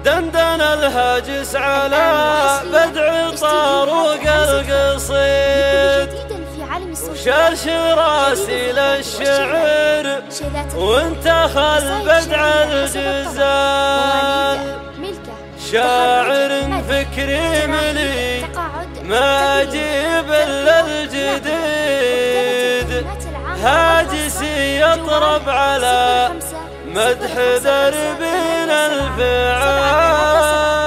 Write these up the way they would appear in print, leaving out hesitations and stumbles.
دندن الهاجس على بدع طاروق القصيد وشرش راسي للشعر وانتخى البدع الجزال شاعر فكري ملي ما اجيب الا الجديد هاجسي يطرب على مدح دربنا الفعال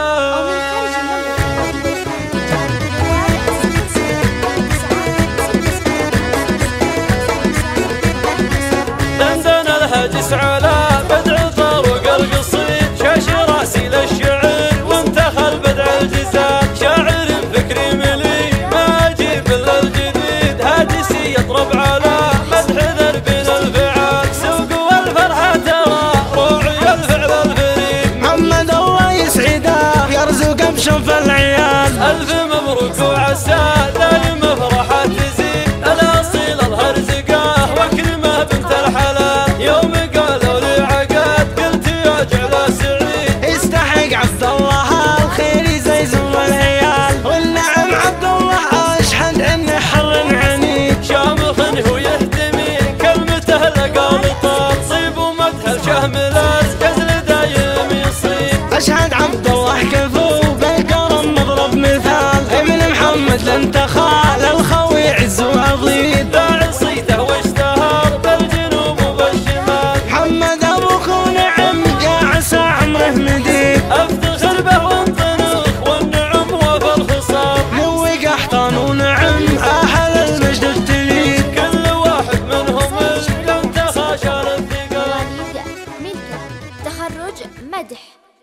دندن الهاجس على بدع طاروق القصيد شاش راسي للشعر وانتخى البدع الجزال شاعر فكري ملي ما اجيب الا الجديد هاجسي يطرب على مدح دربنا الفعال سوق والفرحه ترى روعي الفعل الفريد محمد الله يسعده يرزق بشوف العيال الف مبروك وعسى دايم فرحه تزيد الاصيل الله رزقه وكرمه بنت الحلال يوم قالوا لي عقد قلت يا جعل سعيد يستحق عبد الله الخير يزيزم العيال والنعم عبد الله اشهد انه حر عنيد شامخ هو يهتمي كلمته لقال طال صيب ومدح شهم الازقز دايم يصيب اشهد عبد الله كفو بالكرم مضرب مثال ابن محمد لانتخب